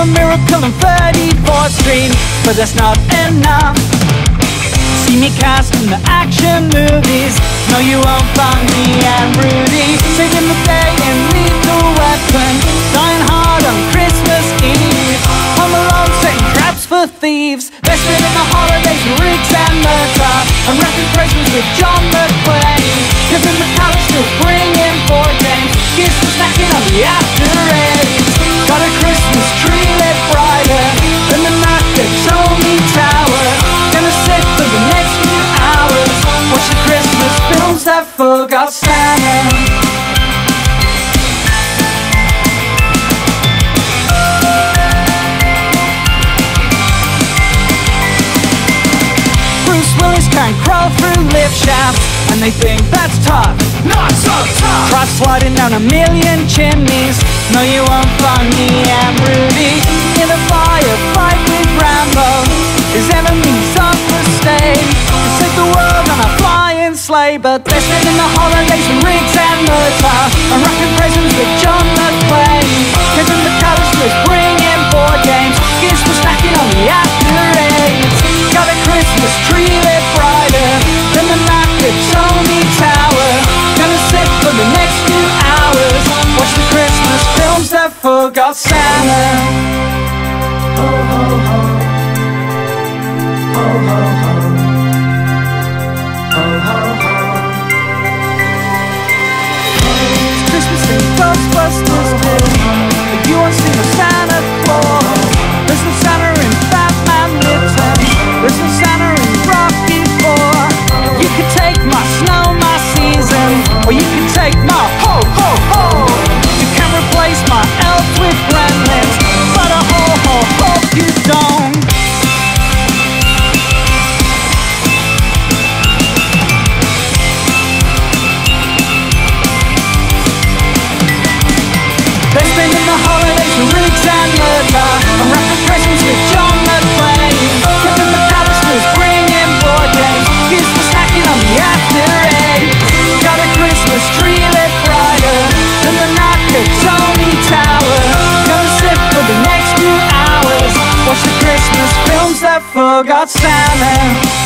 a miracle on 34th Street, but that's not enough. See me cast in the action movies, no you won't find me and Rudy saving the day in Lethal Weapon, dying hard on Christmas Eve. Home Alone setting traps for thieves, they're spending the holidays with Riggs and Murtaugh, and wrapping presents with John McClane. Kevin McAllister's bringing board games, kids are stacking on the after eights. Got a Christmas tree lit brighter than the Nakatomi Tower. Gonna sit for the next few hours, watch the Christmas films that forgot Santa. Bruce Willis can't crawl through lift shafts, and they think that's tough. Not so tough! Try sliding down a million chimneys, no you won't find me and Rudy in a firefight with Rambo. His enemies off the stage to save the world on a flying sleigh, but they're spending the holidays with Riggs and Murtaugh, and wrapping presents with John McClane. Kevin McAllister's bringing board games, kids were stacking on the after eights. Got a Christmas tree lit brighter than the Nakatomi Tower. Gonna sit for the next few hours, watch the Christmas films that forgot Santa. Ho ho ho, ho ho ho, ho ho ho. It's Christmas in Ghostbusters 2, but you won't see no Santa Claus. There's no Santa in Batman Returns, there's no Santa in Rocky IV. You could take my snow, my season, or you could take my ho ho ho. You can replace my elf with gremlins, but a ho ho hope you don't. They're spending the holidays with Riggs and Murtaugh, and wrapping presents with John McClane. Kevin McAllister's bringing board games, kids were stacking on the after eight. Got a Christmas tree lit brighter than the Nakatomi Tower. Gonna sit for the next few hours, watch the Christmas films that forgot Santa.